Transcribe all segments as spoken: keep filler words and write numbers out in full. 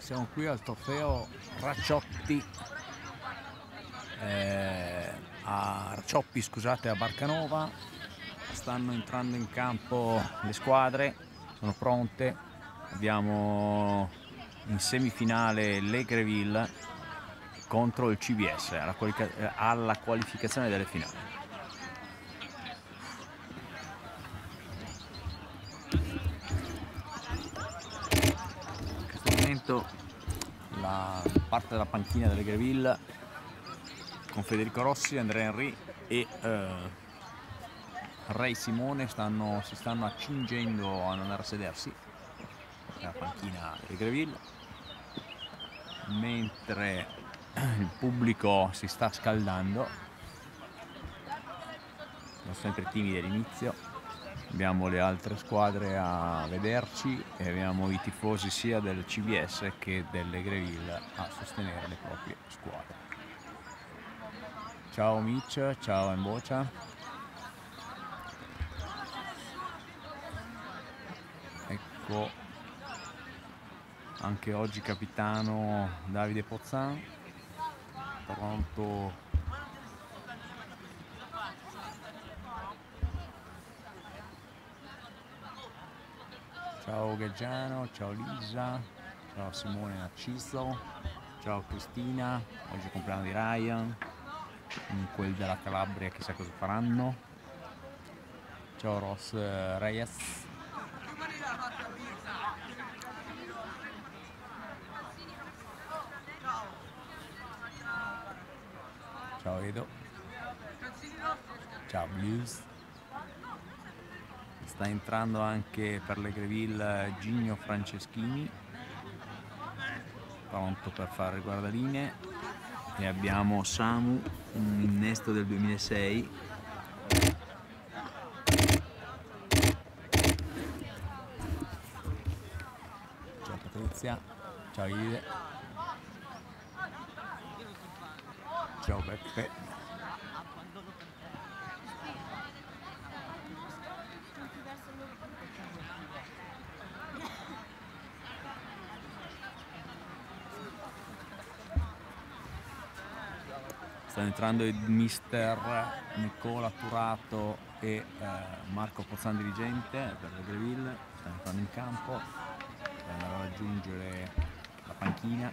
Siamo qui al trofeo Racciotti eh, a Raccioppi, scusate, a Barcanova. Stanno entrando in campo le squadre, sono pronte. Abbiamo in semifinale l'Aigreville contro il C B S alla, qualific alla qualificazione delle finali. In questo momento la parte della panchina dell'Aigreville con Federico Rossi, Andrea Henry e eh, Ray Simone stanno, si stanno accingendo a andare a sedersi nella panchina dell'Aigreville, mentre il pubblico si sta scaldando. Sono sempre timidi all'inizio. Abbiamo le altre squadre a vederci e abbiamo i tifosi sia del C B S che dell'Aigreville a sostenere le proprie squadre. Ciao Mitch, ciao Embocia. Ecco anche oggi capitano Davide Pozzan, pronto ciao Gaggiano, ciao Lisa, ciao Simone Narciso, ciao Cristina, oggi è il compleanno di Ryan, quel della Calabria chissà cosa faranno, ciao Ross Reyes. Ciao Edo, ciao Blues. Sta entrando anche per l'Aigreville Gigno Franceschini, pronto per fare guardalinee, e abbiamo Samu, un innesto del duemilasei. Ciao Patrizia, ciao Ide, ciao Beppe. Stanno entrando il mister Nicola Turato e eh, Marco Pozzan dirigente per l'Aigreville. Stanno entrando in campo, stanno a raggiungere la panchina.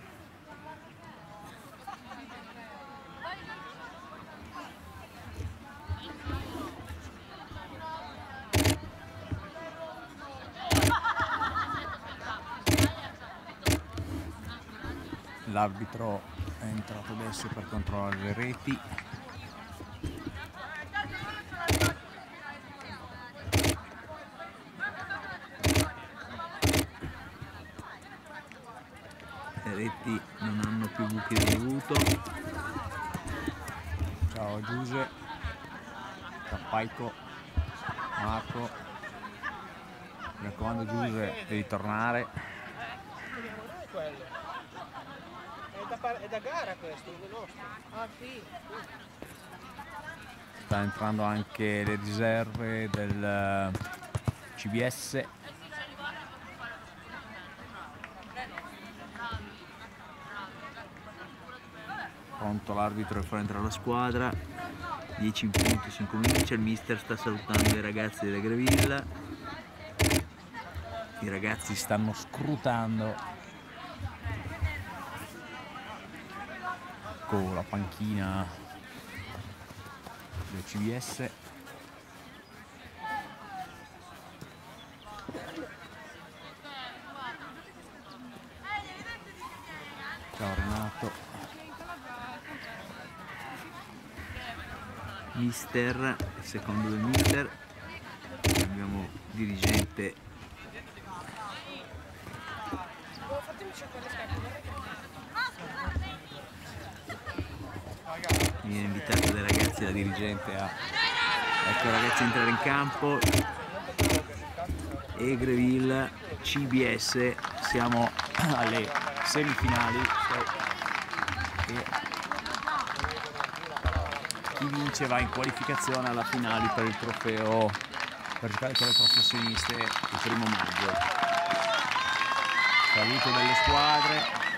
L'arbitro è entrato adesso per controllare le reti. Le reti non hanno più buchi di dovuto. Ciao Giuse, Cappaico, Marco. Mi raccomando Giuse, devi tornare. È da gara questo, è nostro. Ah sì. Sta entrando anche le riserve del C B S. Pronto l'arbitro per far entrare la squadra. dieci minuti si incomincia, il mister sta salutando i ragazzi dell'Aigreville. I ragazzi stanno scrutando con la panchina del C B S. Ciao Renato. Mister, il secondo del mister. Abbiamo dirigente. Viene invitato dai ragazzi, la dirigente a ecco ragazzi entrare in campo. Aigreville C B S, siamo alle semifinali e chi vince va in qualificazione alla finale per il trofeo per giocare con le professioniste il primo maggio. Saluto delle squadre.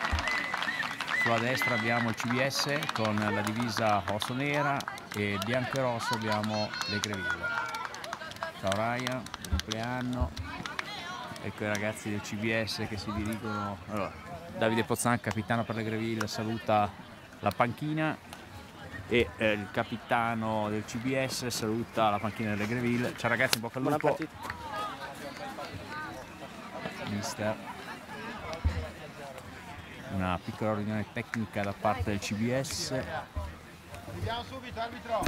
sulla destra abbiamo il C B S con la divisa rosso-nera e bianco e rosso abbiamo le Greville. Ciao Ryan, buon compleanno. Ecco i ragazzi del C B S che si dirigono. Allora, Davide Pozzan, capitano per le Greville, saluta la panchina e eh, il capitano del C B S saluta la panchina delle Greville. Ciao ragazzi, in bocca al lupo. Mister. Una piccola riunione tecnica da parte del C B S. Vediamo subito, arbitro.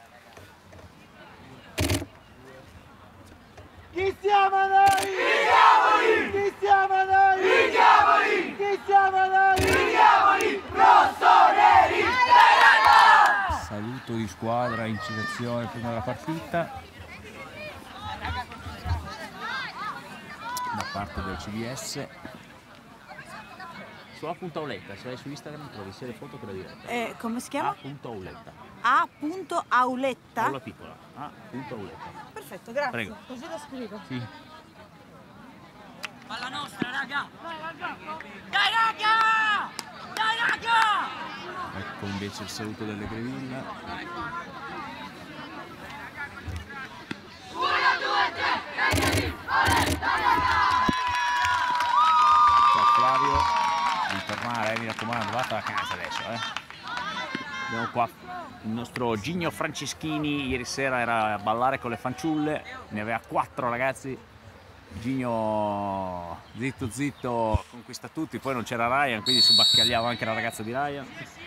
Chi siamo noi? Richiamoli! Chi siamo noi? Richiamoli! Chi siamo noi? Richiamoli! Rossoneri! Saluto di squadra in citazione prima della partita da parte del C B S. Sulla punta Auletta, se vai su Instagram trovi sia le foto che la diretta. Eh, come si chiama? A punto Auletta. A punto Auletta. Con la piccola. A punto Auletta. Perfetto, grazie. Prego. Così lo scrivo. Sì. Palla nostra, raga! Dai, raga! Dai, raga! Ecco invece il saluto delle Greville. Ciao Flavio, devi tornare, eh, mi raccomando, vatti a casa adesso. Eh. Abbiamo qua il nostro Gigno Franceschini, ieri sera era a ballare con le fanciulle, ne aveva quattro ragazzi. Gigno zitto zitto conquista tutti, poi non c'era Ryan, quindi si baccagliava anche la ragazza di Ryan.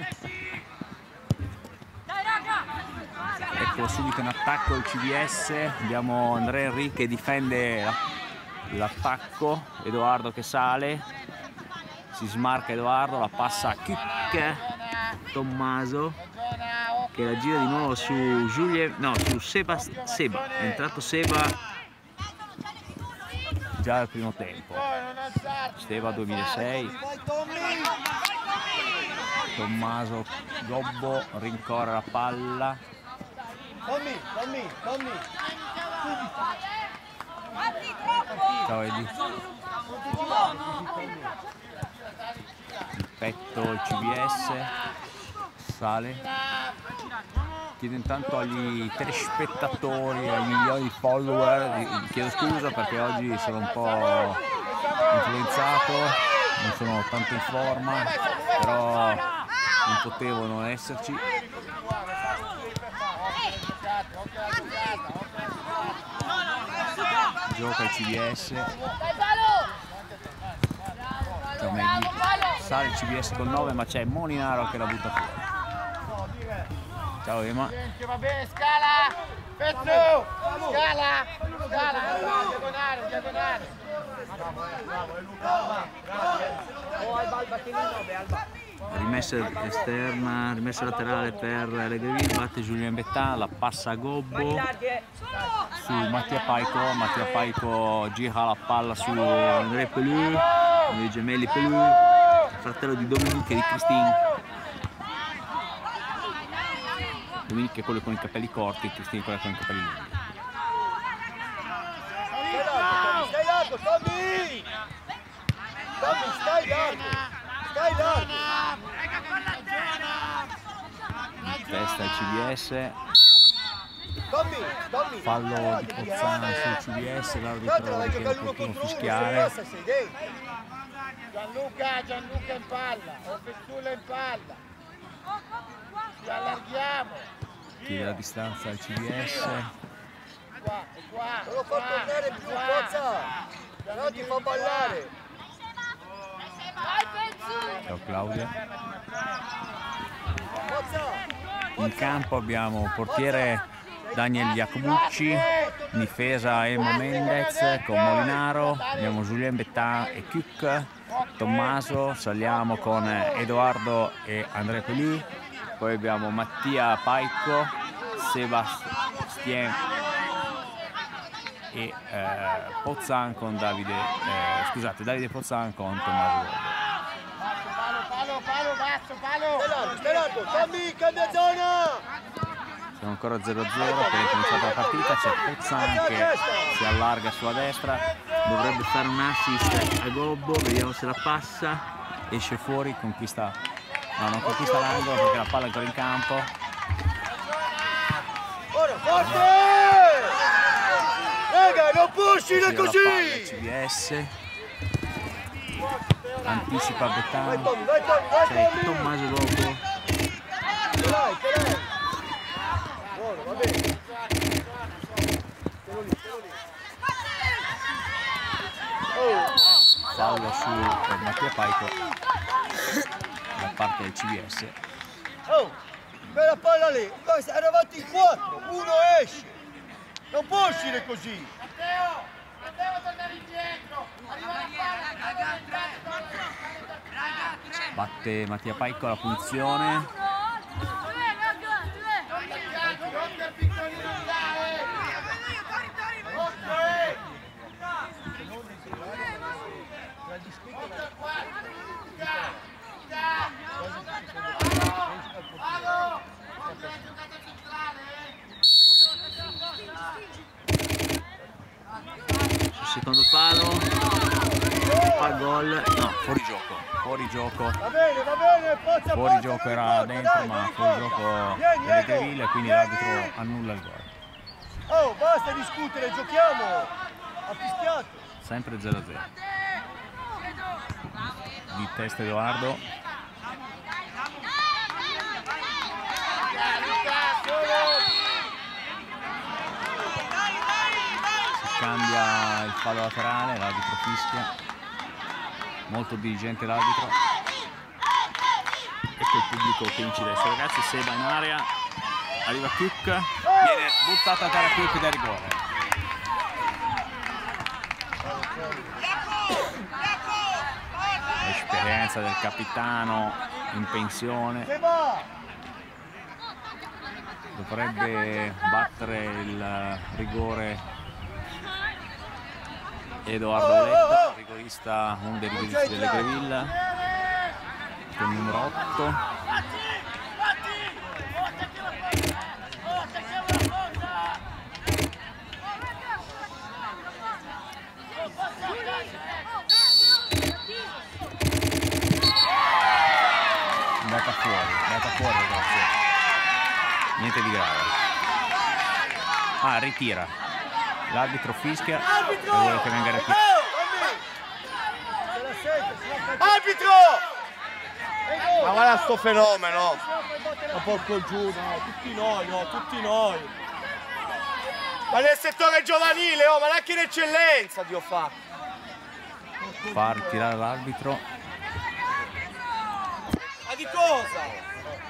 Ecco subito in attacco il C B S, abbiamo Andrea Henry che difende l'attacco, Edoardo che sale, si smarca Edoardo, la passa a Kik, Tommaso che la gira di nuovo su Julien, no su Seba, Seba, è entrato Seba già al primo tempo. Steva duemilasei, Tommaso Gobbo rincorre la palla. Tommy, Tommy, Tommy. Ciao Edi. Il petto il C B S sale. Chiedo intanto agli telespettatori, ai milioni di follower, vi chiedo scusa perché oggi sono un po' influenzato, non sono tanto in forma, però non potevo non esserci. Gioca il C B S. Sale il C B S con nove ma c'è Molinaro che la butta fuori. Ciao Ema. Va bene, scala! Pezzo! Scala! Scala! Diagonale, diagonale! Oh, Alba, Alba, tieni nove, Alba. Rimessa esterna, rimessa laterale per le Greville, batte Julien Bettin, la passa a Gobbo su Mattia Paico, Mattia Paico gira la palla su André Pelù, i gemelli Pelù, il fratello di Dominique e di Christine. Dominique è quello con i capelli corti, Christine è quello con i capelli lunghi. Stai largo, Tommy! Tommy, stai largo! Stai largo! In testa il C B S, Tommy, Tommy! fallo di Pozzano sul C B S, l'arbitro lo chiede un pochino fischiare. Gianluca, Gianluca in palla, o Pezzulla in palla. Ci allarghiamo. Chiede la distanza al C B S. Qua, qua, non lo fa tornare più, forza! No, ti fa ballare! Ciao Claudia. In campo abbiamo portiere Daniel Iacobucci, in difesa Emo Mendez con Molinaro, abbiamo Julien Bettin e Kuk, Tommaso, saliamo con Edoardo e André Pelù, poi abbiamo Mattia Paico, Sebastien e eh, Pozzan con Davide, eh, scusate, Davide Pozzan con Tommaso Gobbo. Palo, palo, palo, basso, palo! Stai largo, stai largo, Tommy, cambia zona! Siamo ancora zero a zero, appena cominciata la partita, c'è Pozzan che si allarga sulla destra, dovrebbe fare un assist a Gobbo, vediamo se la passa, esce fuori, conquista No, non conquista l'angolo perché la palla è ancora in campo. Ora, forte! Raga, non pushile Gira la così! palla C V S. Anticipa Vai Bettano. Tommy, vai Tommy, vai C'è Tommy! Tommaso dopo. Ce l'hai, ce l'hai! Buono, va bene! Telo lì, telo lì! Oh! Fallo su per Mattia Paico da parte del C V S. Oh! Bella palla lì! Basta, eravate in quattro! Uno esce! Non può uscire così! Matteo! Matteo tornare indietro! Arriva la palla! Batte Mattia Paico la punizione. Secondo palo, fa gol, no, fuori gioco, fuori gioco, Va bene, va bene, forza, fuori forza, gioco non era importa, dentro dai, ma non fuori importa. gioco Vieni, delle Edo, Greville, quindi vieni. l'arbitro annulla il gol. Oh, basta discutere, giochiamo! Ha fischiato! Sempre zero a zero. Di testa Edoardo. Si cambia il fallo laterale, l'arbitro fischia. Molto dirigente l'arbitro. Ecco il pubblico che incide adesso, ragazzi. Seba in area, arriva Cook, viene buttata a terra Cook da rigore. L'esperienza del capitano in pensione Se va! dovrebbe battere il rigore Edoardo Letta, rigorista, uno dei rigoristi delle Greville, con il numero otto. Andata fuori, andata fuori ragazzi, niente di grave. Ah, ritira, l'arbitro fischia e vuole che venga retirato. Se la sente, se la fa- Arbitro! Edo, Ma guarda sto fenomeno! se la fai battere Ma la- porco giù, No, tutti noi, no, tutti noi! ma nel settore giovanile, oh, ma anche in eccellenza, Dio fa! Fa ritirare l'arbitro. Ma di cosa?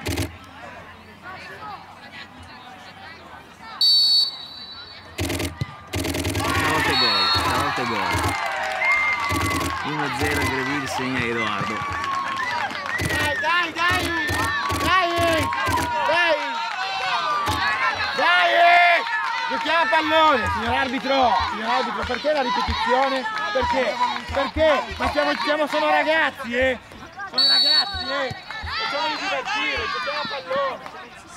Stavolta è gol, stavolta è gol. uno a zero Greville, segna Edoardo. Dai, dai, dai! Dai! Dai! Dai! Giochiamo a pallone, signor arbitro! Signor arbitro, perché la ripetizione? Perché? Perché? Ma siamo, siamo sono ragazzi, eh! Sono ragazzi, eh! Facciamoli divertire, giochiamo a pallone!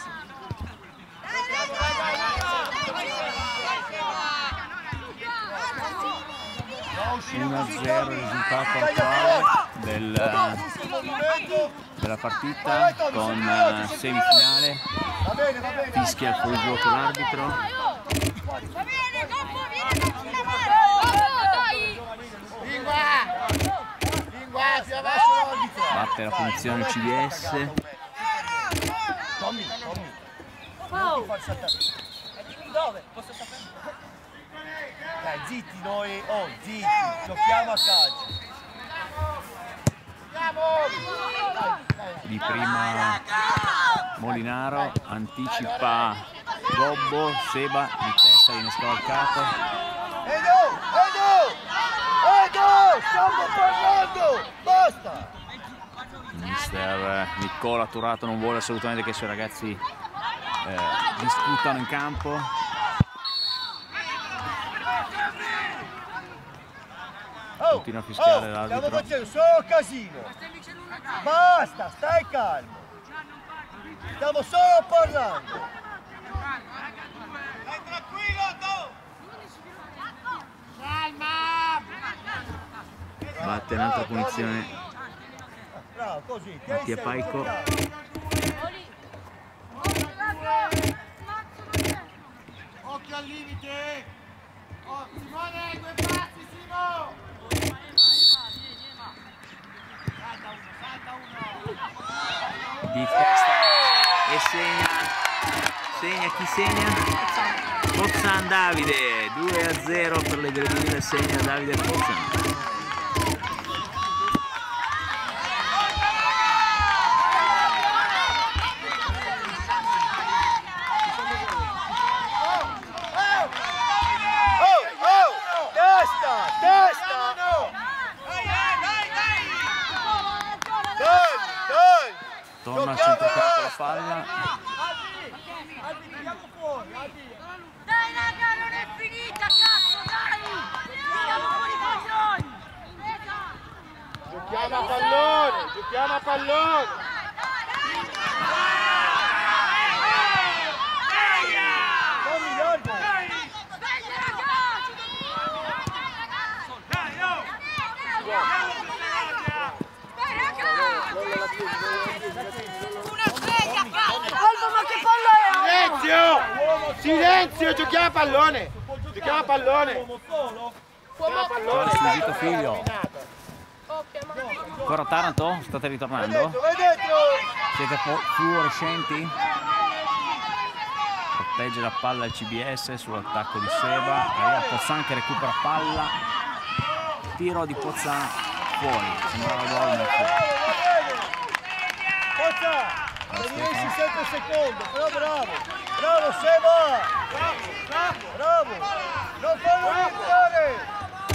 uno a zero il risultato attuale del, della partita con eh, semifinale. Va bene, va bene! Fischia il fuorigioco l'arbitro. Va bene, Goppo, vieni a darci una mano! Dai! Lingua! Lingua, si avanti! Batte la punizione C V S. Tommy, Tommy! Oh. Far saltare. Dove? Posso sapere? Dai, zitti noi, oh, zitti, giochiamo a calcio! Di prima Molinaro, anticipa Gobbo, Seba, di testa viene scavalcato. Edo! Edo! Edo! Stiamo parlando! Basta! Mister Nicola Turato non vuole assolutamente che i suoi ragazzi eh, discutano in campo. Oh, Continua a fischiare oh, stiamo l'arbitro. facendo solo casino! Basta, stai calmo! Stiamo solo parlando! Stai tranquillo, tu! Calma! Batte un'altra punizione Bravo, così. Mattia Paico. Occhio al limite! Oh, Simone, due passi, Simo! Salta uno, salta uno! Di testa e segna. Segna chi segna? Pozzan Davide, due a zero per le Grebille, segna Davide Pozzan. Torna a centrocampo la falla. Dai raga, non è finita, cazzo, dai! Tiriamo fuori i coglioni! Giochiamo a pallone, giochiamo a pallone! Sveglia ragazzi! Dai ragazzi! Una sveglia, cazzo! Albo, ma che palla è? Silenzio! Silenzio, giochiamo a pallone! Giochiamo a pallone! Giochiamo a pallone! Sfuggito Figlio. Ancora Taranto? State ritornando? Siete fluorescenti? Protegge la palla il C B S sull'attacco di Seba. Arriva Pozzan che recupera palla. Tiro di Pozzan fuori. Sembrava gol ma è fuori. Forza! Riesci sempre il secondo, però bravo! Bravo Seba! Bravo! Non farlo vincere!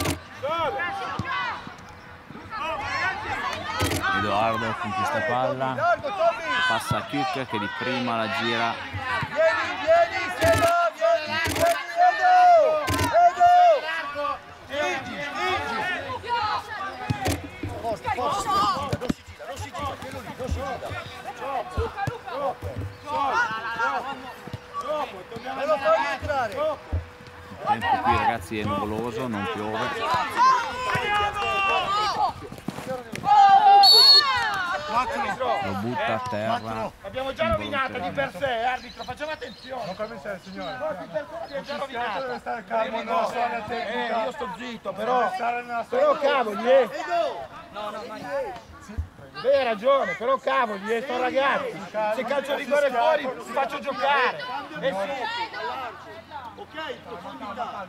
Edoardo conquista palla. Largo Tommy! Passa a Chiuc che di prima la gira. Vieni, vieni Seba! Vieni, vieni Edo! Edo! Spingi, spingi! Forza, forza! Non si gira, non si gira, quello lì, non si gira! Non lo fai entrare! Il tempo qui ragazzi è nuvoloso, non piove. Lo butta a terra. L'abbiamo già rovinato di per sé, arbitro, facciamo attenzione! Non cominciare signore! L'abbiamo già rovinato! Deve stare calmo, no, eh, io sto zitto, però, però cavoli, eh! Beh, hai ragione, però cavoli, eh, sono ragazzi! Se calcio rigore fuori, ti faccio giocare! Eh sì! Ok, profondità!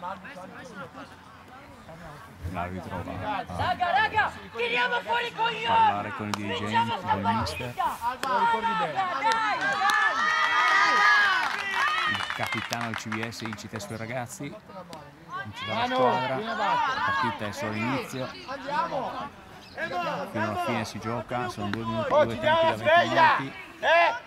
L'arbitro va a Raga, raga, tiriamo fuori i coglioni! parlare con i dirigenti, con il mister. Il capitano del C B S incita i suoi ragazzi, incita la squadra. La partita è solo l'inizio. Fino alla fine si gioca, sono due minuti, Oh, due ci tempi diamo da la sveglia! venti minuti. Eh!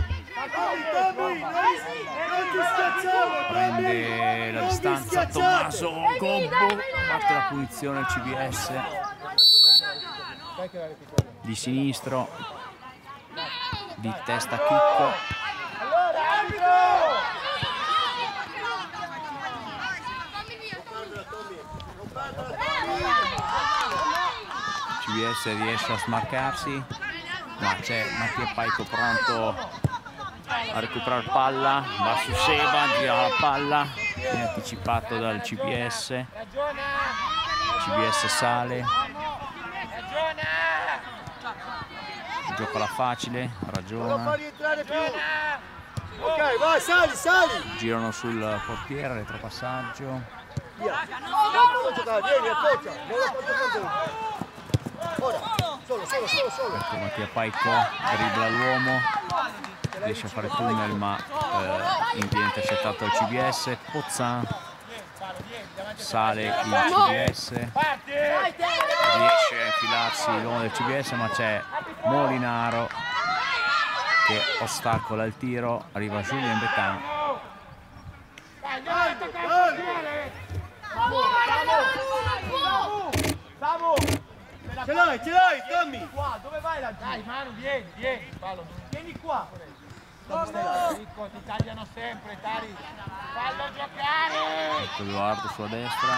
Non ti schiacciamo! Prende la distanza Tommaso, Gobbo, batte la punizione il C B S. Di sinistro, di testa Chicco. Allora, arbitro! C B S riesce a smarcarsi, ma c'è Mattia Paico pronto a recuperare palla, va su Seba, gira la palla, viene anticipato dal C B S, C B S sale, gioca la facile, Non lo ragiona, fa rientrare più! Ok, vai, sali, sali! girano sul portiere, retropassaggio, Via! Non lo può giocare, vieni, appoggia! Non lo può giocare! Ora, solo, solo, solo, solo! ecco Mattia Paico, dribbla l'uomo, riesce a fare tunnel ma eh, viene intercettato dal C B S, Pozzan, sale il C B S, riesce a infilarsi l'uomo del C B S ma c'è Molinaro che ostacola il tiro, arriva Julien Bettan. Ce l'hai, ce l'hai, Tommy! Qua, dove vai la Dai, Manu, vieni, vieni, fallo. Vieni qua. Ricco, ti tagliano sempre, Tari. Fallo giocare! Ecco Edoardo sulla destra,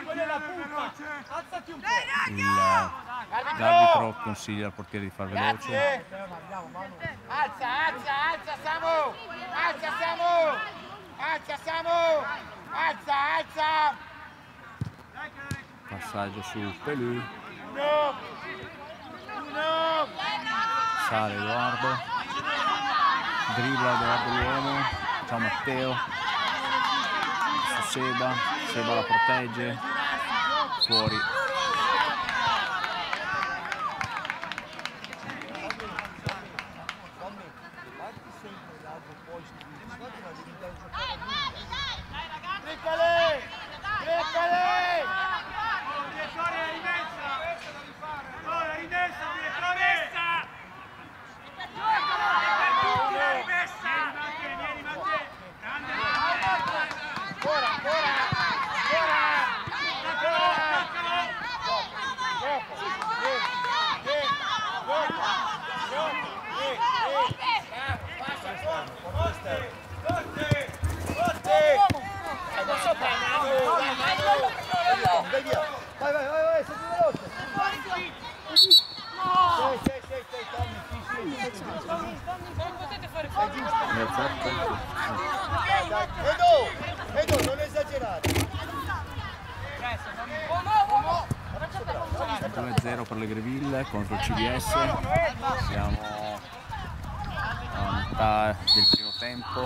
quella è la punta. Alzati un po'. L'arbitro consiglia al portiere di far veloce. Grazie. Alza, alza, alza Samu. Alza Samu. Alza Samu. Alza, alza. Passaggio su Pelù. Uno. Uno. Sale Edoardo. Dribbla Edoardo l'uomo. Ciao Matteo. Su Seba. Seba la protegge. Fuori. Dribbale. Dribbale. Ancora, ancora, ancora, vai, vai, vai, vai, sei più veloce. Sei, sei, sei, sei, Tommy, Non potete fare fuori. Edo, Edo, non esagerare. due a zero per le Greville contro il C D S. Siamo alla metà del primo tempo.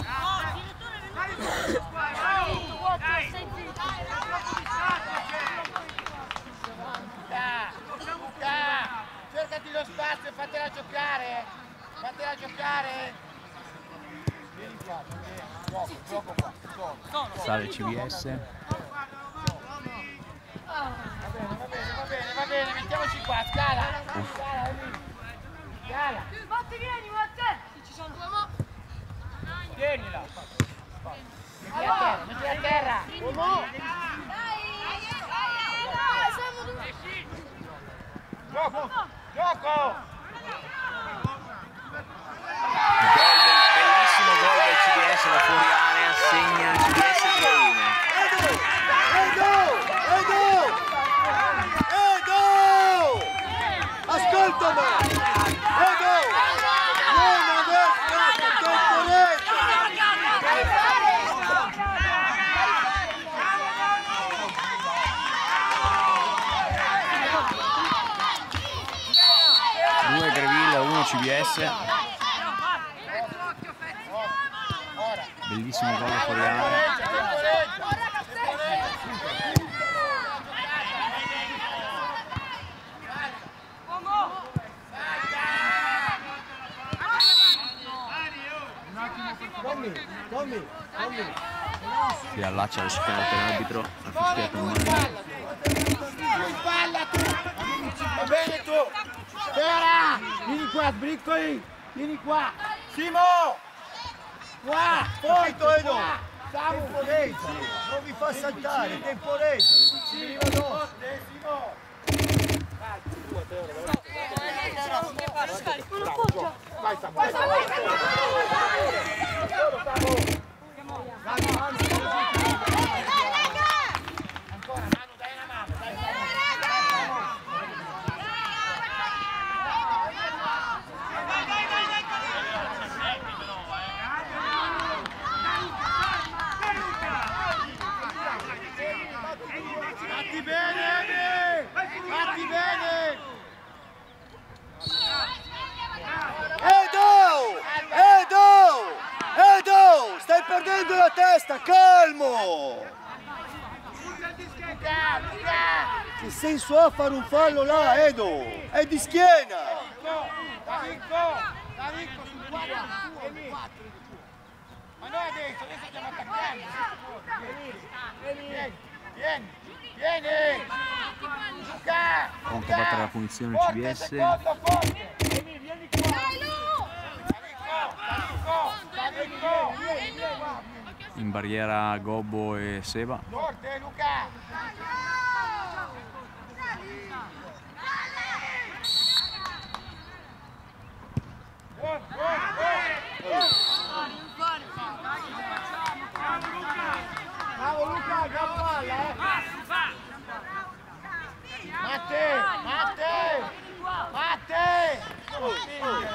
Luca, cercati lo spazio e fatela giocare. Fatela giocare. Vieni qua, gioco, gioco qua, gioco. Sale il C D S. Va bene, va bene, va bene, va bene, mettiamoci qua, scala. Scala, Emi. Scala. Batti, vieni, Matteo. Ci sono. Tienila. Metti a terra, metti a terra. Uomo. Gioco, gioco. Bellissimo gol del C D S da fuori area, segna il C D S due a uno. Edo! Edo! Edo! Ascoltami! Edo! Non aver fatto temporetto! due Greville, uno C D S. Bellissimo gol da fuori area. Tommy, Tommy, Tommy. Si allaccia allo schiaffo l'arbitro, ha fischiato un mano. Spalla tu! Va bene tu! Spera! Vieni qua, sbriccoli! Vieni qua! Simo! Qua! Subito, Edo! Samu! Temporeggia! Non mi fa saltare, temporeggia! Simo! Simo! Vai Samu! Vai Samu! Ancora, Manu, dai una mano! Dai, fatti bene, Emi! Fatti bene! Edo! Edo! Edo! Stai perdendo la testa, calmo! Luca, Luca! Che senso ha fare un fallo là, Edo? È di schiena! Davico! Davico sul quattro Emi! Ma noi adesso, adesso stiamo attaccando! Vieni! Vieni! Vieni! Luca! Pronto a battere la punizione il C D S. Secondo, forte! Emi, vieni qua! Davico! Davico! Vieni, vieni! In barriera Gobbo e Seba. Forte, Luca! Bravo Luca, gran palla, eh! Matte! Matte! Matte! Non spingere!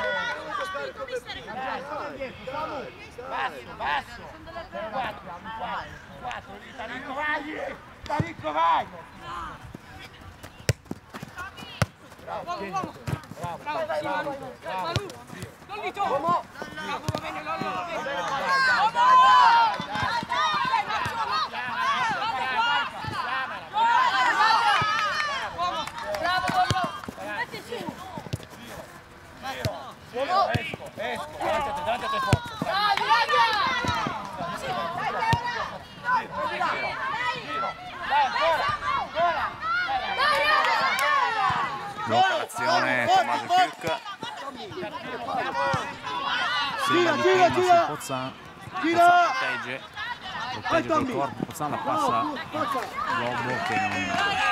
Basso, basso! quattro, quattro, Tarico vai! Tarico vai! Bravo, bravo, bravo, bravo, bravo, bravo. Lollito! Bravo, va bene, Lollo, va bene! Bravo, Lollo! Metti su! Esco, esco, davanti a te, davanti a te forza. Bravi, raga! Dai, ancora, ancora! Blocca l'azione Tommaso Ciuc. Sembra di gira, prima gira. su Pozzan. Gira. Pozzan protegge. Protegge col Tommy. corpo. Pozzan la passa Gobbo che non...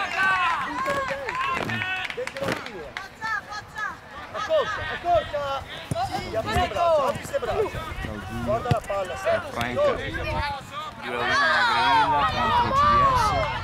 Accorcia, accorcia! Sì, apri le braccia, apri le braccia. Guarda la palla, sempre. Frank due a uno alla Grevilla contro il C D S.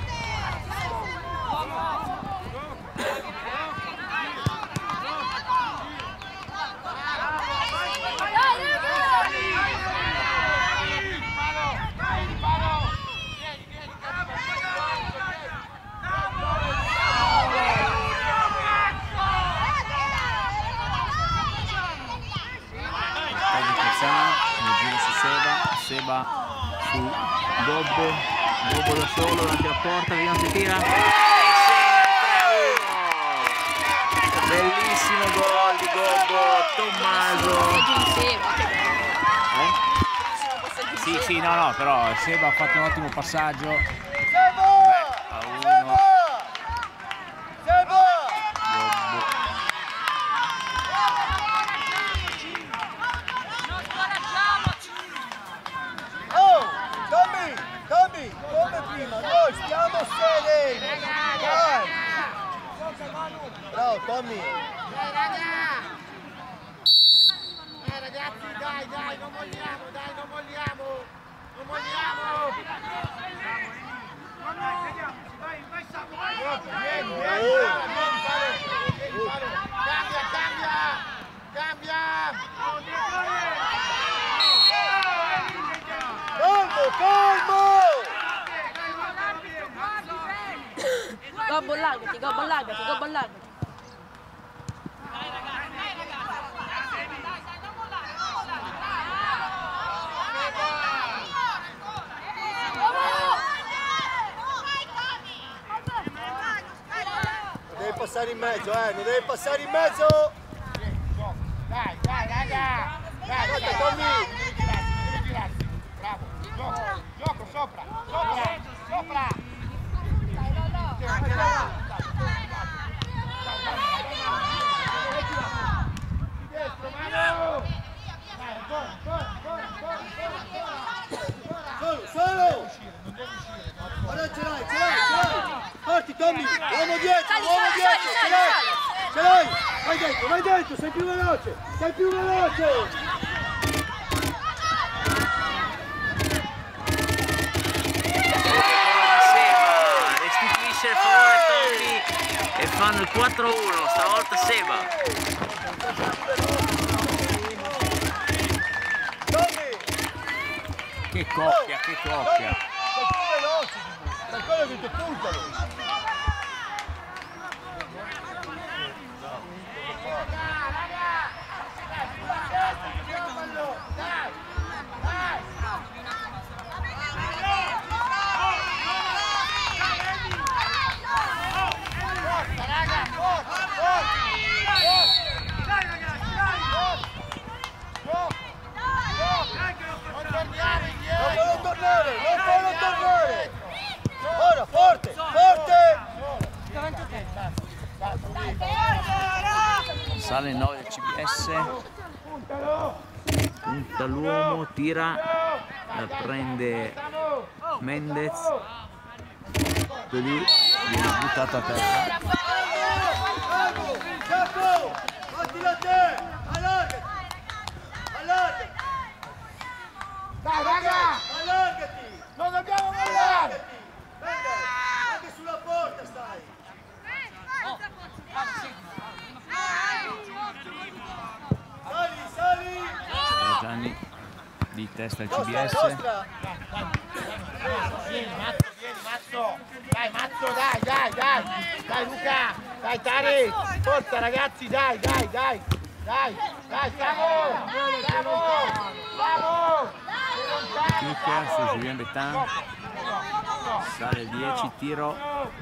Seba su Gobbo, Gobbo da solo davanti alla porta, vediamo se tira e segna. Bellissimo gol di Gobbo, Tommaso. Eh? Sì, sì, no, no, però Seba ha fatto un ottimo passaggio. Sebo! a uno. Sebo! Sebo! Gobbo. Oh! Tommy! Tommy! Come prima, noi stiamo sereni! Dai! Bravo Tommy! Eh ragazzi, dai, dai, non molliamo, dai, non molliamo! Non molliamo! Vieni, vieni, vieni, cambia, cambia! Cambia! Calmo, calmo! Gobbo, allargati, Gobbo, allargati, Gobbo, allargati. Non devi passare in mezzo, eh! Non devi passare in mezzo! Dai, dai, raga! Dai, Guarda, Tommy! devi girarsi, devi girarsi. Bravo, gioco, gioco, sopra, sopra, sopra! Di destro, mano! Dai, ancora, ancora, ancora, ancora, ancora! Solo, solo! Guarda, ce l'hai, ce l'hai, ce l'hai! Parti Tommy! Uomo dietro, Sali, uomo sali, dietro! sali, Ce l'hai! sali, Ce l'hai! Vai dentro, vai dentro! Sei più veloce! Sei più veloce! Restituisce il favore a Tommy e fanno il quattro a uno, stavolta Seba. Tommy! Che coppia, che coppia. Sei più veloce di me! Per quello che ti puntano! Non farlo tornare! Non farlo tornare! Ora, forte! Forte! Sale il nove del C B S. Punta l'uomo, tira, la prende Mendez. Da lì viene buttato a terra. Bravo! Giacomo! Fatti da te! Allargati! Allargati! Dai, raga! Allargati! Non dobbiamo mollare! Allargati! Prende! Anche sulla porta stai! di testa il C B S. Vieni Mazzo, vieni Mazzo, dai Mazzo, dai, dai, dai, dai Luca, dai Tari, forza ragazzi, dai, dai, dai, dai, dai, siamo, siamo, siamo, Kicker su Julien Betan, sale il dieci, tiro.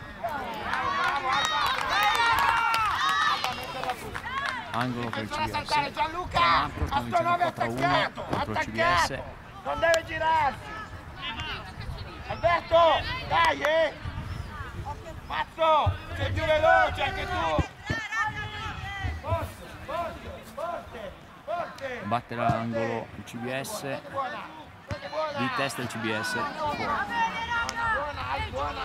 Angolo per il C B S. Gianluca, Altro, a stanno sto nove dicendo quattro a uno attaccato, contro il C B S. attaccato, non deve girarsi. Alberto, dai eh! Mazzo, sei più veloce anche tu! Forte, forte, forte, forte! Batte l'angolo il C B S, Buona, buona! di testa il C B S. Buona, buona, buona,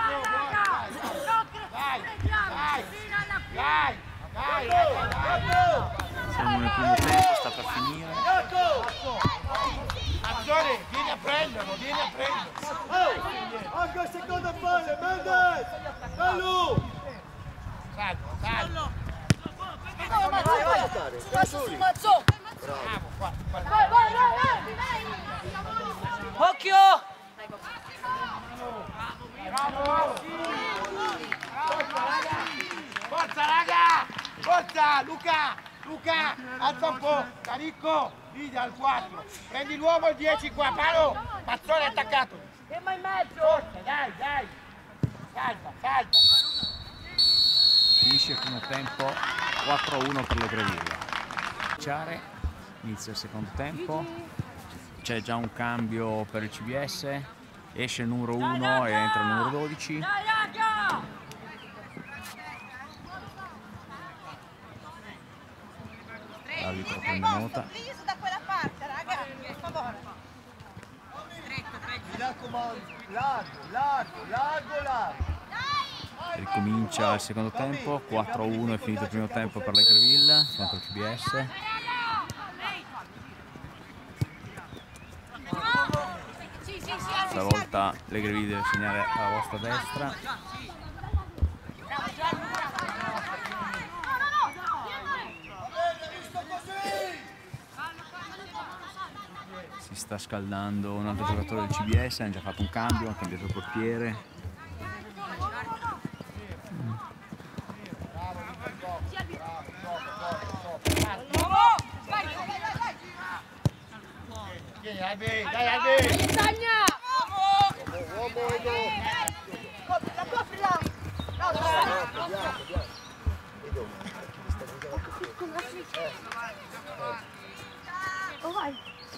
dai, dai, dai, dai, dai! Siamo nel primo tempo, sta per finire. Azione, vieni a prenderlo, vieni a prenderlo! Anche il secondo palle, Mendes! Bello! Salvo, salvo! Vai, vai, vai! Mazzo, su Mazzo! Bravo, qua, qua. Vai, vai, vai, vai! Occhio! Bravo! Forza, raga! Forza, raga! Forza, Luca! Luca, alza un po'! Caricco, Lidia al quattro! Prendi l'uomo il dieci qua, palo! Mazzone attaccato! Ferma in mezzo! Forza, dai, dai! Salta, salta! Finisce il primo tempo, quattro a uno per le Greville. Ciare, inizia il secondo tempo, c'è già un cambio per il C B S, esce il numero uno e entra il numero dodici. Dai, raga! L'arbitro prende nota. Viso da quella parte, raga, per favore. Mi raccomando, largo, largo, largo, largo. Ricomincia il secondo tempo, quattro a uno è finito il primo tempo per le Greville contro il C B S. Stavolta le Greville deve segnare alla vostra destra. Si sta scaldando un altro giocatore del C B S, hanno già fatto un cambio, ha cambiato il portiere. Vieni, Albi, dai Albi! Sagna! Uomo, uomo! La copri là! No, oh, vai!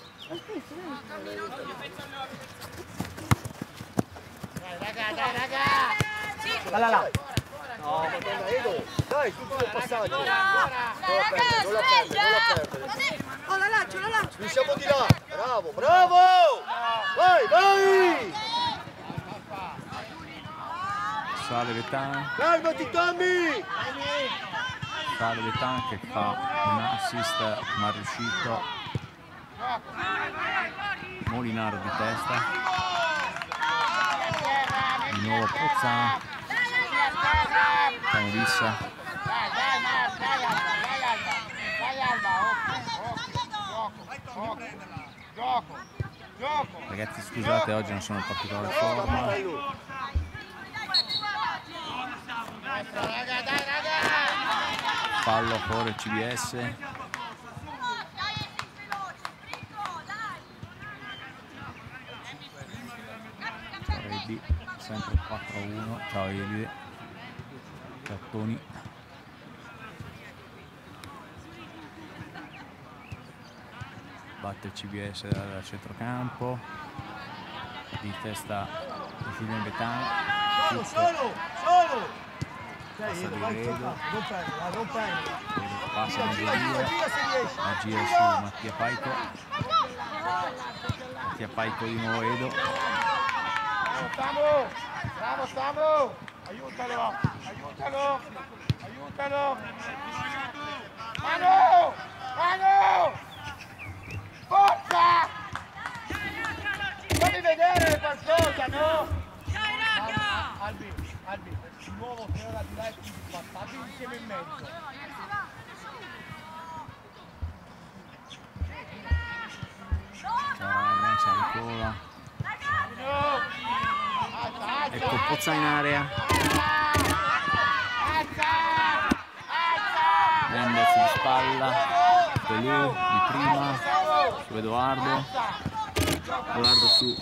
Dai raga, dai raga! Là, là, là! No, madonna, Edo! Dai, tutto il passaggio! Non la perdere, non la perdere, non la perdere! Oh, la lancio, la lancio! Finisciamo di là! Bravo, bravo! Vai, vai! Sale Betan, Calmati, Tommy! sale Betan che fa un assist ma è riuscito. Molinaro di testa, di nuovo Pozzano, Canovissa. Dai, dai, Mar, dai Alba, dai Alba, dai Alba, occhio, occhio, gioco, gioco, gioco. Ragazzi scusate, oggi non sono in particolare forma. Raga, dai raga! Fallo fuori il C B S. Reddy, sempre quattro a uno. Ciao Elide. Cattoni. Batte il C B S dal centrocampo. Di testa Julien Betan. Solo, solo, solo! Dai, Passa Edo, di vai, Redo. non prendere, non prendere! Passa in Gira, gira, giro. gira se riesci! La gira su Mattia Paico. Mattia Paico di nuovo Edo. Bravo Samu! Bravo Samu! Aiutalo! Aiutalo! Aiutalo! Manu! Manu! Forza! Fammi vedere qualcosa, no? Albi, Albi, il nuovo che ora di là è più passati insieme in mezzo. Raga, c'è Nicola. Ecco Pozza in area. Mendez di spalla, Pelù di prima, su Edoardo. Edoardo su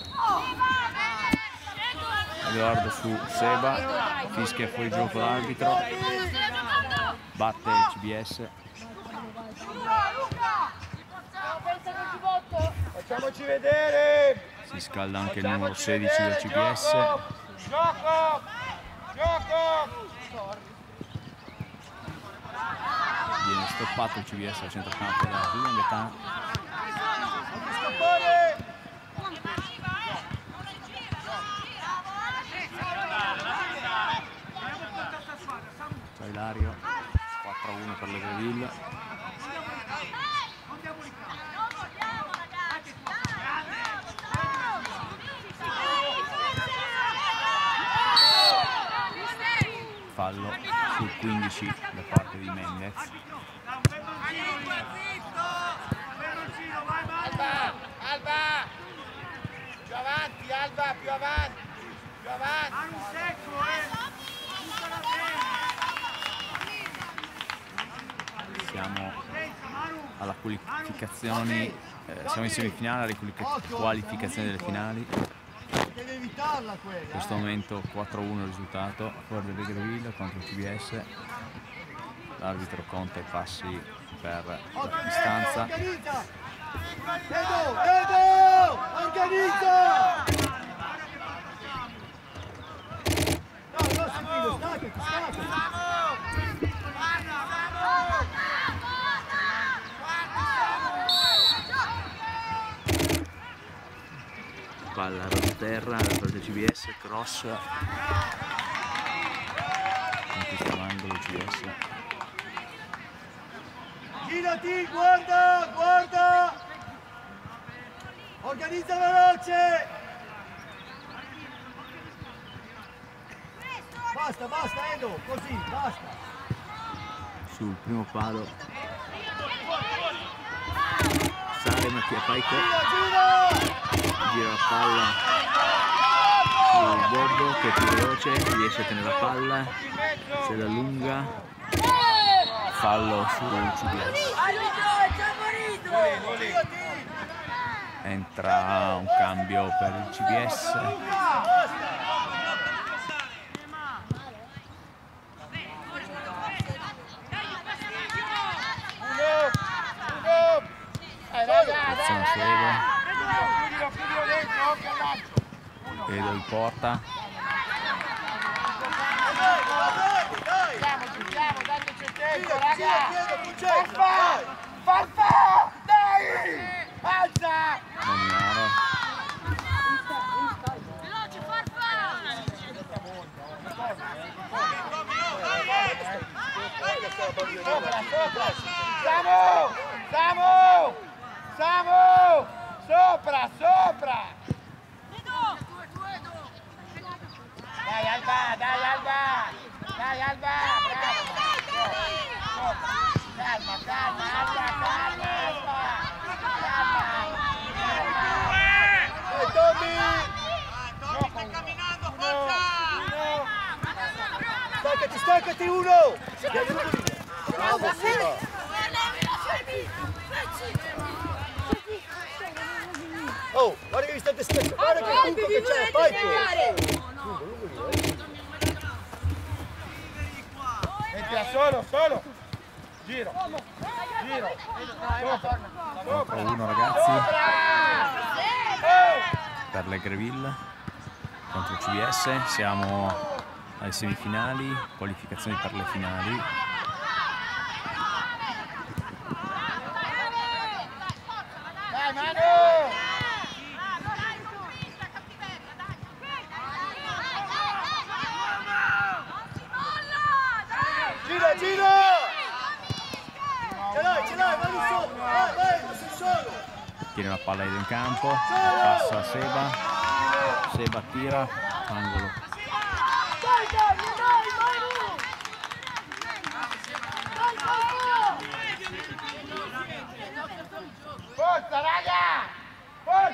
Edoardo su Seba, fischia fuori gioco l'arbitro, batte il C B S. Facciamoci vedere! Si scalda anche il numero sedici del C B S. Gioco! Gioco! Viene stoppato il C B S al centrocampo da Giulian Gaetano. C'è Ilario, quattro a uno per Legreville. Fallo sul quindici da parte di Mendez. Alba! Alba! Più avanti, Alba, più avanti! Più avanti! Siamo alla qualificazione, eh, siamo in semifinale alle qualificazioni delle finali. Deve evitarla quella. In questo momento quattro a uno il risultato a favore del Legreville contro il C B S. L'arbitro conta i passi per la distanza. Organizza! Edo! Edo! Organizza! No, no, Silvino, staccati, staccati! Palla a terra da parte del C B S, cross in questo angolo C B S. Girati, guarda, guarda! Organizza veloce! Basta, basta Edo, così, basta! Sul primo palo sale Mattia Paico, gira la palla sul bordo che è più veloce, riesce a tenere la palla, se la allunga, fallo sul C B S. Entra un cambio per il C B S. Azione su Edo. Edo in porta. Andiamo, giriamo, dateci tempo, raga! Farfa! Farfa! Dai! Alza! Molinaro. Veloce, farfa! Sopra, sopra! Samu! Samu! Samu! Sopra, sopra! Dai Alba, dai Alba! Dai Alba! Bravo! Sopra! Calma, calma, Alba, calma, Alba! Calma! Dai Tommy! Tommy sta camminando, forza! Staccati, staccati uno! Bravo Seba! Oh, guarda che vi state stessa, guarda che buco che c'è, Paico! Mettila solo, solo! Giro! Giro! Sopra! quattro a uno ragazzi per Legreville contro il C B S. Siamo alle semifinali, qualificazioni per le finali. Dai Manu! Gira, gira! Ce l'hai, ce l'hai, vai solo! Vai, vai, non sei solo! Tiene la palla in campo, passa a Seba, Seba tira, angolo. Dai, dai, dai, Manu! Dai, Manu! Forza raga! Forza!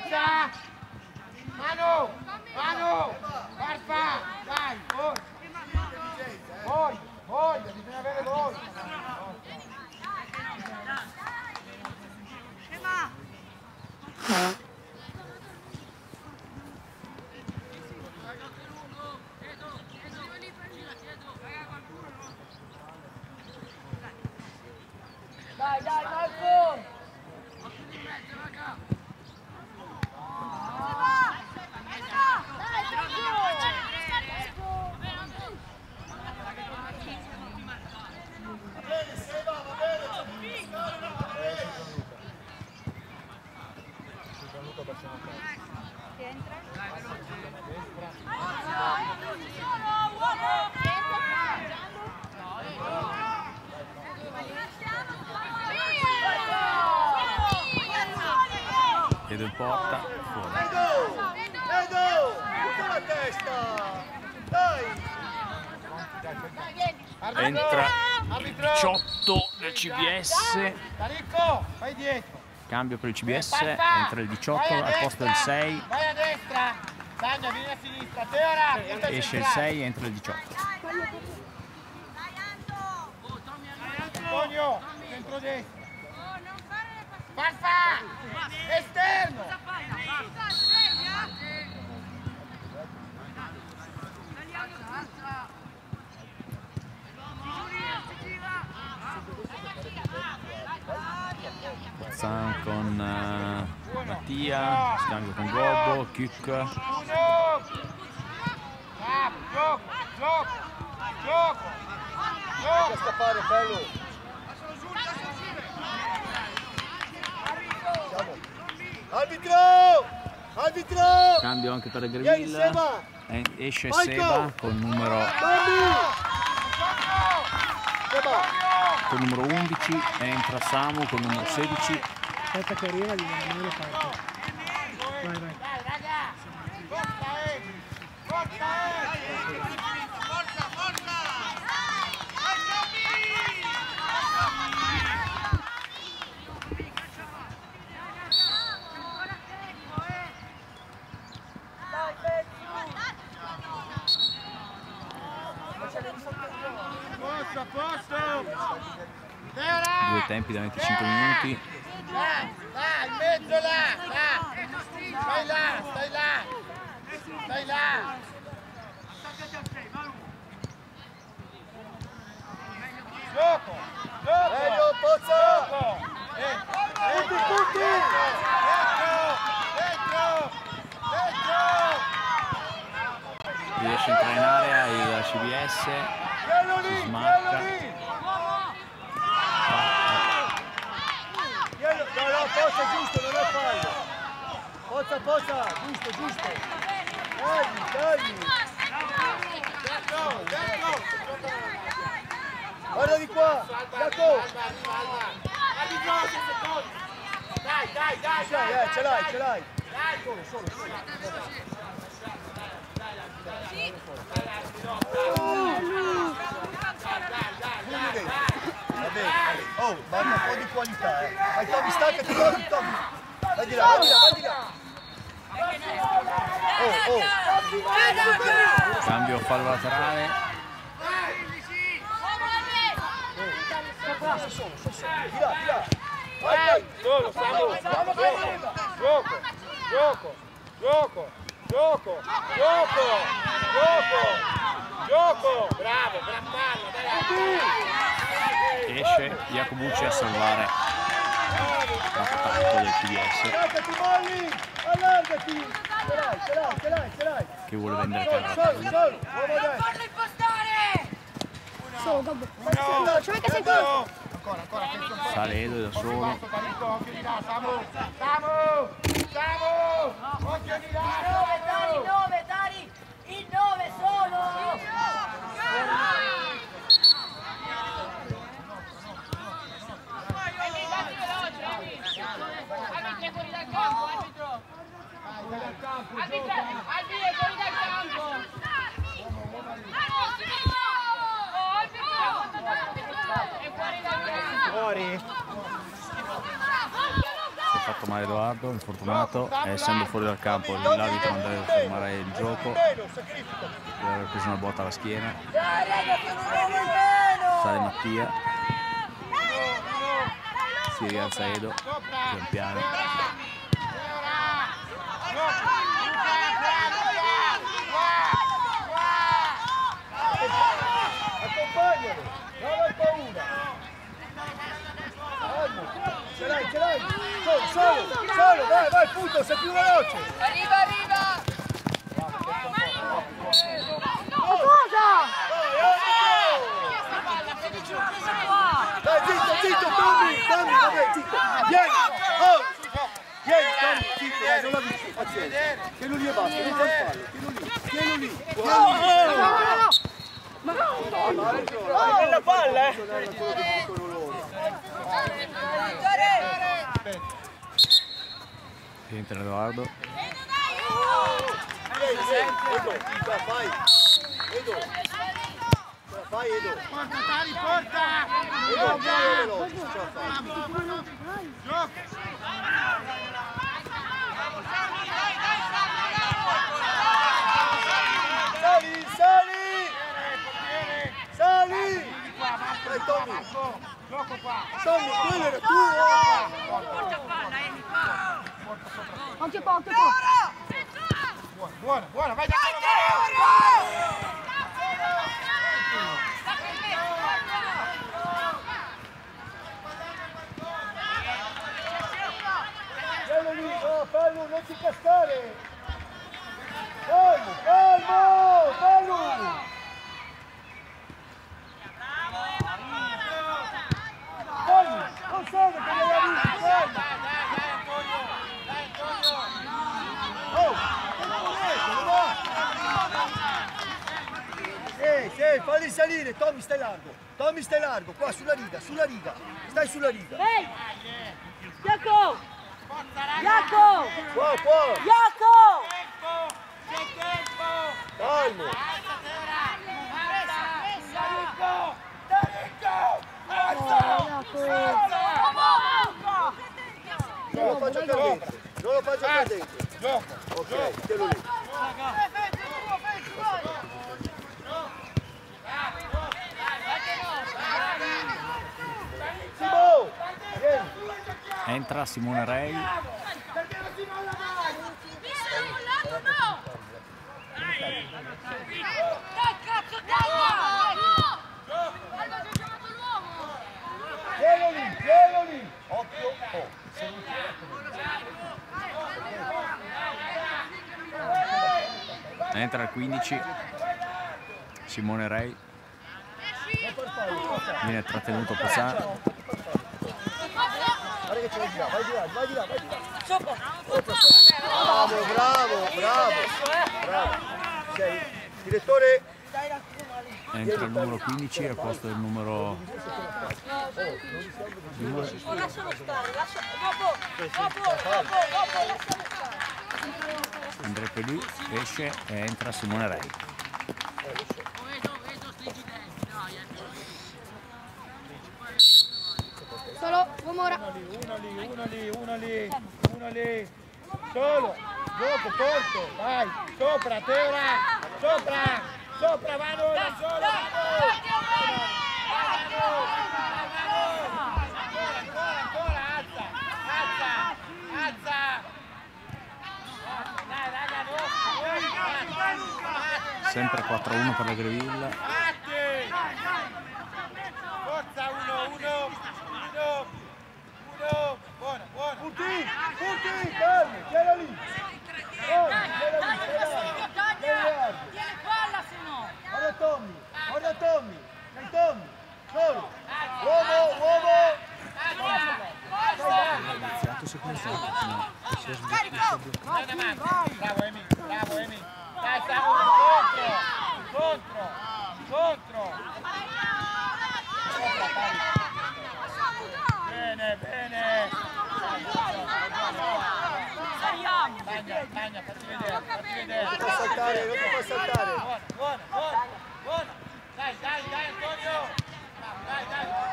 in porta, fuori. Edo! Edo! Tutta la testa! Dai! Entra diciotto del C B S. Tarico, vai dietro. Cambio per il C B S, entra il diciotto al posto del sei. Vai a destra. Taglia, vieni a sinistra. Teora, Esce il sei, entra il diciotto. Antonio, centrodestra. Farfa! Esterno! Zan con uh, Mattia, scambio con Gobbo, Kuk. Uno! Ah, gioco, gioco, gioco, gioco! Scappare, bello! Arbitro! Arbitro! Cambio anche per Vieni, Greville. Seba! Eh, Esce Michael! Seba con numero, Bambi! Seba! con numero undici, entra Samu con numero sedici. Aspetta che arriva, gli viene le parte. Vai, vai. Dai, raga! Forza, eh! Forza, eh! Forza, forza! Posto, a posto! Teora! Due tempi da venticinque minuti. Là, là, in mezzo là, là! Stai là, stai là! Stai là! Gioco! Gioco! Meglio, Pozza! Gioco! Eh, Tutti, tutti! Dentro! Dentro! Dentro! Riesce a entrare in area il C B S. Quello lì, Si smacca. quello lì! Quello- No, no, Pozza, giusto, non è fallo! Pozza, Pozza, giusto, giusto! Dai, dai! Dentro! Dentro! Guarda di qua! Jacopo! Arbitro, sei secondi! Dai, dai, dai! Ce l'hai, eh, ce l'hai, ce l'hai! Dai! Solo, solo, solo! Va bene, va bene. Oh, manca un po' di qualità, eh! Vai Tommy, staccati, Tommy, Tommy! Vai di là, vai di là, vai di là! Oh, oh! Cambio fallo laterale. Solo, solo, solo! Di là, di là! Vai, vai! Solo, Samu! Gioco! Gioco! Gioco! Gioco! Gioco! Gioco! Gioco! Bravo, gran palla, dai! Esce Jacobucci a salvare l'attacco del C B S Allargati, Molli! Allargati! Ce l'hai, ce l'hai, ce l'hai, ce l'hai! che vuole vendere Solo, terra. solo, solo! Uomo Non dentro! farlo impostare! Solo, Gobbo. No, Ci vuoi che sei tu? ancora, ancora, penso un po'. Sale Edo da solo. Basta, Tarico, occhio di là, Samu! Samu! Samu! Occhio di là, Dove, Dari, Samu! dove, Dari? Il nove solo! Arbitro fuori dal campo, arbitro! Arbitro, arbitro fuori dal campo! Oh, arbitro! È fuori dal campo! Fuori! Si è fatto male Edoardo, infortunato, e essendo fuori dal campo l'arbitro non deve fermare il gioco, Meno, sacrifica! deve aver preso una botta alla schiena. Dai, raga, sono un uomo in meno! Sale Mattia, si rialza Edo, pian piano. Accompagnalo! Non hai paura! Calmo! Ce l'hai, ce l'hai! Solo, solo, solo! Vai, vai, punto, sei più veloce! Arriva, arriva! Dai, zitto, zitto, Tommy! Tommy, vabbè, zitto! Vieni! Oh! Vieni, Tommy, zitto, dai, non la vinci, pazienza! Tienilo lì e basta, non fai fallo, tienilo lì, tienilo lì! Tienilo lì! È nella palla, eh! Entra Edoardo. Edo, Edo, ce la fai? Edo, ce la fai Edo? Porta, Tari, porta! Edo, vieni veloce, ce la fai. Gioca! Sali, sali! Sali! Dai Tommy! Gioco qua! Tommy, quello era tuo! Anche po', anche po'. Buona, buona, buona, vai da Vieni lì, no, fallo, non ti cascare! Calmo, calmo, calmo! Calmo, non serve che devi avere, calmo! Oh, Sì, sì, falli salire, Tommy stai largo, Tommy stai largo, qua sulla riga, sulla riga, stai sulla riga. Ehi! Jaco! Jaco! Qua, qua, Jaco! C'è tempo! calmo. Tarico! Tarico! Non lo faccio giocare dentro, non lo faccio giocare dentro. Gioco! Ok, tienilo lì. Simo! Vieni. Entra Simone Rei. Perché non si molla mai? Dai cazzo, dai! Tienilo lì, tienilo lì. Occhio, oh. Entra il quindici. Simone Rei. Viene trattenuto Pozzà. Guarda che ce l'hai di là, vai di là, vai di là, vai di là. Bravo, bravo, bravo. Bravo. Sei. Direttore. Entra il numero quindici al posto del numero due. Lascialo stare, lascialo. Dopo, dopo, dopo, dopo, lascialo stare. Andrea Pelù esce e entra Simone Rei. Solo, Gomora. Uno lì, uno lì, uno lì, uno lì, uno lì. Solo, gioco, porto, vai, sopra, Teora, sopra, sopra, vado, da solo, vado. Ancora, ancora, ancora, alza, alza, alza. Dai, raga, no, Sempre quattro a uno per la Grevilla. Batti! Forza, uno, uno, uno, uno, buona, buona. Puti, Puti, calmi, tienilo lì. Oh, tienilo lì, tienilo lì. Tieni palla se no! Guarda Tommy, guarda Tommy, dai Tommy, solo. Uomo, uomo. Ha iniziato secondo tempo. No, si è sbloccato. Bravo Emi, bravo Emi. Dai, siamo contro, contro, contro. Bene, bene. Saliamo! Magna, Magna, fatti vedere, fatti vedere. Non ti fa saltare, non ti fa saltare. Buona, buona, buona, buona. Dai, dai, dai Antonio. Dai, dai, dai.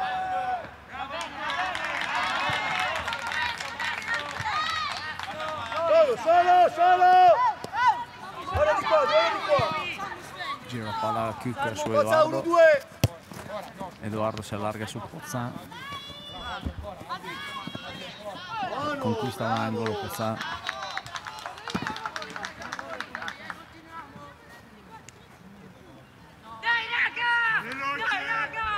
Solo, solo, solo. Guarda di qua, guarda di qua. Gira la palla a Cucca su Forza, uno, Edoardo. due. Edoardo si allarga su Pozzà. Buono, Conquista un bravo. angolo Pozzà. Dai raga! Dai raga!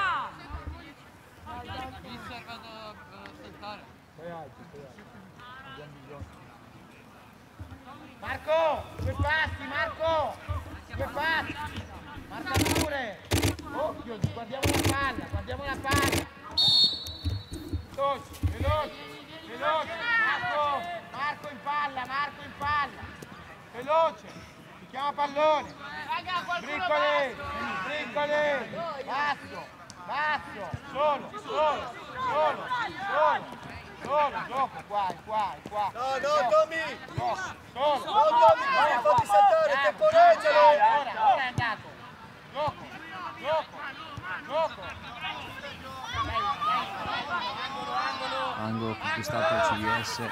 Marco, due passi, Marco. Due passi. Marca pure. Occhio, guardiamo la palla, guardiamo la palla. Veloce, veloce, veloce. Marco, Marco in palla, Marco in palla. Veloce. Si chiama pallone. Briccole, briccole. Basso, basso. Solo, solo, solo, solo. solo, gioco, qua, qua, qua. No, no, Tommy! Solo, solo. No, Tommy, no, fatti saltare, temporeggialo! Ora, ora è andato. Gioco, gioco, gioco. Angolo conquistato dal C D S.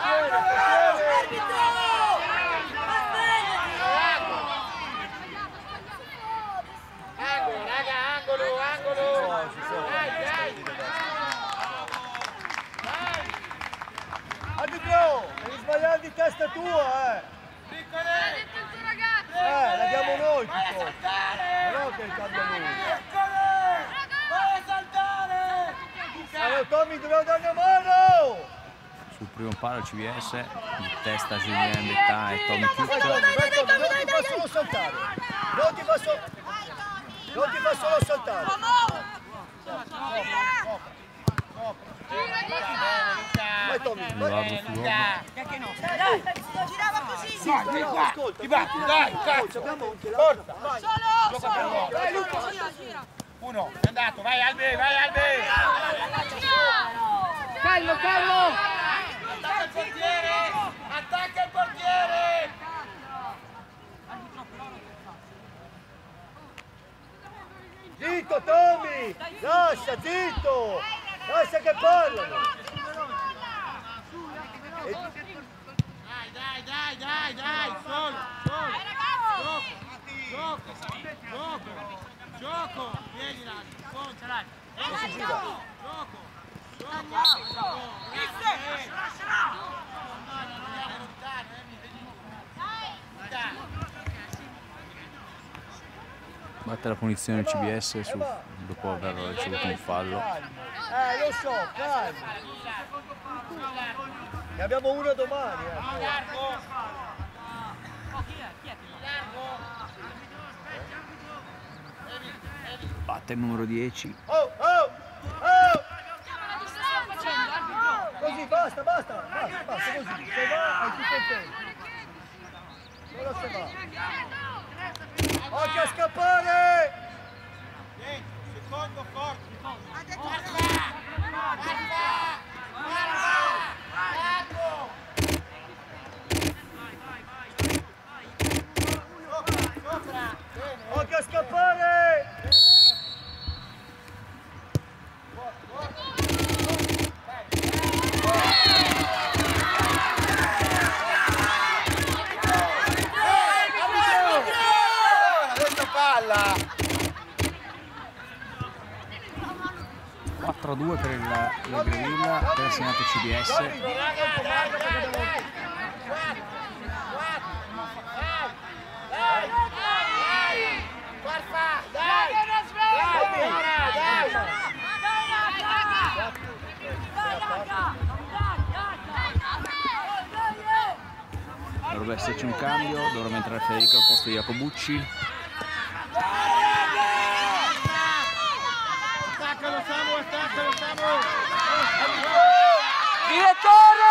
Angolo, raga, angolo, angolo. Dai, dai. Arbitro, devi sbagliare di testa tua, eh! Eh, la diamo noi, tipo! No, che cambia lui! Vai a saltare! Allora, Tommy, dobbiamo dare una mano! Sul primo palo C V S, di testa Julien Betà e Tommy Vai, Cook. Tommy, vai, Tommy, non ti fa solo saltare! Non ti fa solo... Non ti fa solo saltare! Vai, Tommy! Edoardo Fugorno. Girava così. Vai, vieni qua, ti batti, dai, cazzo! Abbiamo anche la... Forza! Solo, Gioca per solo. loro. Dai, Luca! Gira, gira. Uno, è andato, vai Albi, vai Albi! Calmo, calmo! Attacca il portiere! Attacca il portiere! Zitto, Tommy! Lascia, zitto! Lascia che parlano! E... Dai, dai, dai, dai, dai, solo, solo! Gioco, gioco, gioco, gioco! Vieni là, concentrati! Gioco, gioco, gioco! Batte la punizione del C B S su, dopo aver ricevuto un fallo. Eh, lo so, calma! Ne abbiamo uno domani, eh! Largo! Batte il numero dieci. Oh, oh, oh! Così, basta, basta, basta, basta, così. Se va, hai tutto il tempo. Solo se va. Occhio a scappare! Vieni, secondo forte! Occhio a scappare! Adesso palla! quattro a due per il Legreville, per il segnato C D S. Dovrebbe esserci un cambio, dovrebbe entrare Federico al posto di Jacobucci. Attaccalo Samu, attaccalo Samu! Direttore!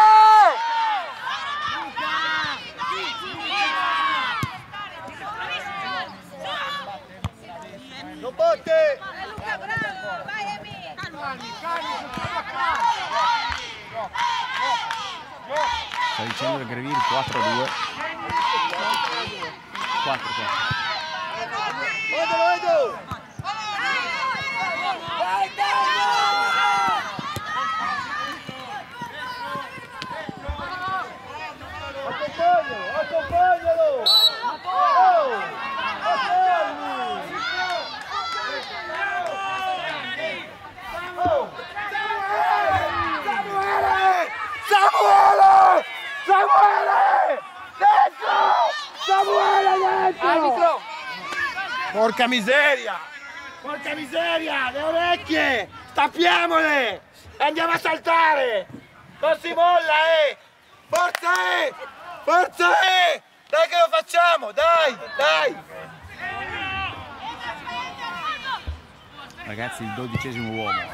Non botte! Luca, bravo! Vai, Emi! Sta dicendo il Greville quattro a due. quattro a quattro. Mandalo, Edo! Accompagnalo, accompagnalo! Oh! Accompagni! Oh! Samuele! Samuele! Samuele! Dentro! Samuele dentro! Arbitro! Porca miseria! Porca miseria! Le orecchie! Tappiamole! E andiamo a saltare! Non si molla, eh! Forza, eh! Forza, eh! Dai che lo facciamo! Dai! Dai! Ragazzi, il dodicesimo uomo.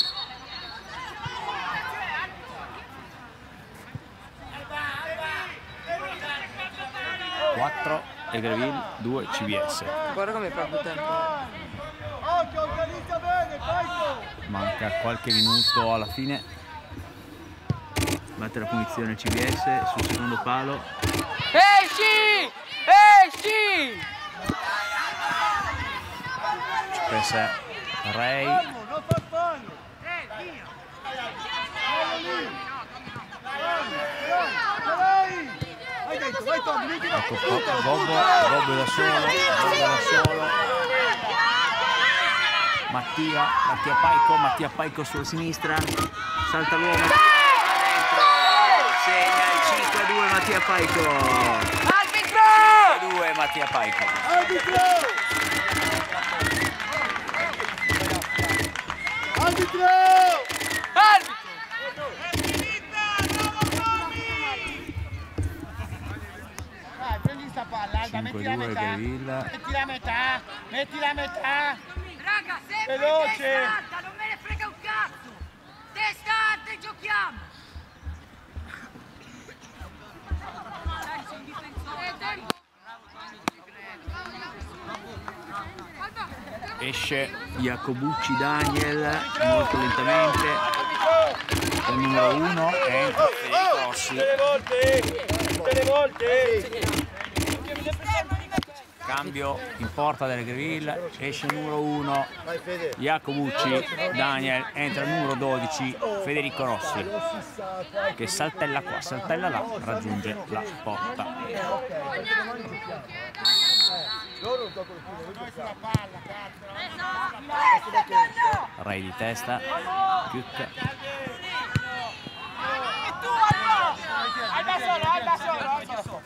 quattro e Greville, due C B S. Guarda come proprio tempo. Occhio, organizza bene, fai tu! Manca qualche minuto alla fine. batte la punizione C B S sul secondo palo. Esci! Esci! Pensa Ray. Non far fallo! Vai dentro, vai Tommy, metti la Ecco Bob, Bob da solo, Bob da solo. Mattia, Mattia Paico, Mattia Paico sulla sinistra. Salta l'uomo. Dentro! Segna il cinque a due Mattia Paico. Arbitro! cinque a due Mattia Paico. Arbitro! Arbitro! Arbitro! Dai, prendi sta palla, Alba, metti la cinque a due metà. Gravilla. Metti la metà, metti la metà. Raga, sempre Veloce. testa alta, non me ne frega un cazzo! Testa alta e giochiamo! Esce Jacobucci Daniel molto lentamente. Il numero uno è Federico Rossi. Tutte le volte, tutte le volte. Cambio in porta delle Greville, esce il numero uno Jacobucci Daniel, entra il numero dodici Federico Rossi che saltella qua, saltella là, raggiunge la porta. Ray di testa, Chiucca. Alba solo, Alba solo, Alba solo.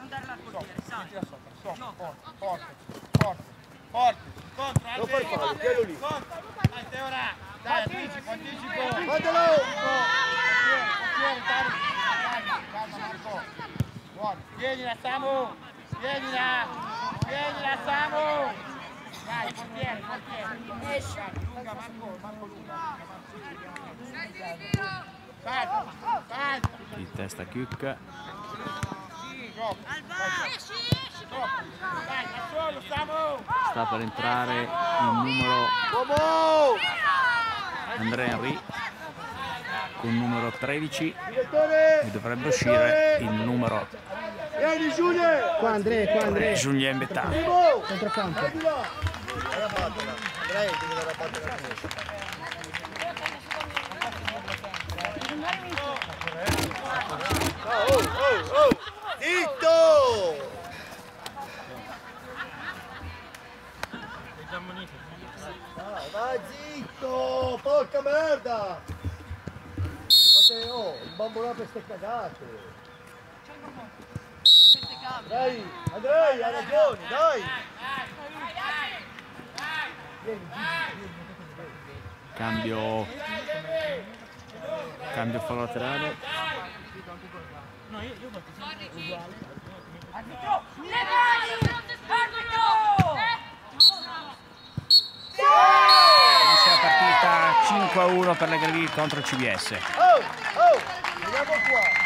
Forte, forte, forte, forte, contro, Non far fallo, tienilo lì. contro. Dai, Teora, dai, anticipo, anticipo. Guardalo! Portiere, Tari. Calma, Marco. Buono. Tienila, Samu. Tienila. Tienila, Samu. Dai, portiere, portiere. Esci. Lunga, Marco, Marco lunga. Salta, salta. Di testa Chiucca. Troppo. Troppo. Dai, da solo, Samu. Sta per entrare il numero Uomo! Andrea Henry con numero tredici Direttore! e dovrebbe uscire il numero Vieni Giulia! Qua Andrea, qua Andrea. Julien Betà. Primo! Controcampo. Prendi là! Era battere, Andrea deve andare a battere la finestra. Oh, oh, oh! Zitto! Vai, vai zitto! Porca merda! Fate, oh, il bambino per ste cagate! Dai, Andrei, hai ragione, dai! Cambio cambio fallo laterale. Le mani! Arbitro! Finisce la partita cinque a uno per le Greville contro il C B S. Oh, oh, vediamo qua!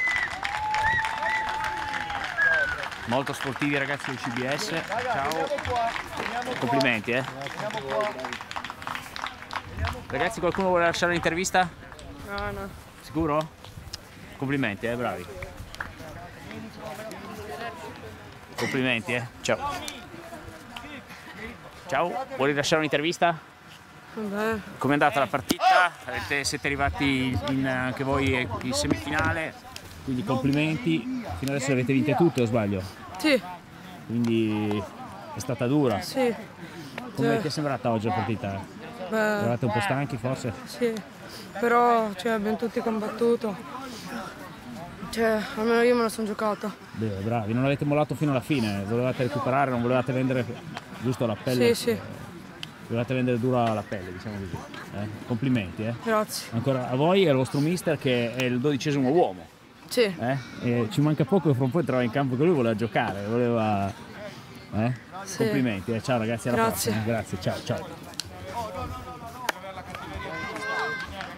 Molto sportivi ragazzi del C B S. Raga, Ciao. veniamo qua, veniamo qua. Complimenti eh. Veniamo qua. Ragazzi, qualcuno vuole lasciare un'intervista? No, no. Sicuro? Complimenti eh, bravi. Complimenti eh. Ciao. Ciao, vuoi lasciare un'intervista? Vabbè. Com'è andata la partita? Avete- siete arrivati in, anche voi in semifinale, quindi complimenti. Fino adesso avete vinte tutte, o sbaglio? Sì, Quindi è stata dura. sì. Come ti è sembrata oggi la partita? Beh, Eravate un po' stanchi forse? sì. Però cioè, abbiamo tutti combattuto. Cioè, almeno io me la sono giocata. Beh, bravi, non avete mollato fino alla fine, volevate recuperare, non volevate vendere giusto la pelle. Sì, sì. Volevate vendere dura la pelle, diciamo così. Eh? Complimenti, eh. Grazie. Ancora a voi e al vostro mister che è il dodicesimo uomo. Sì. Eh? E ci manca poco che fra un po' entrava in campo che lui voleva giocare, voleva. Eh? Sì. Complimenti, eh. Ciao ragazzi, alla Grazie. prossima. Grazie, ciao, ciao.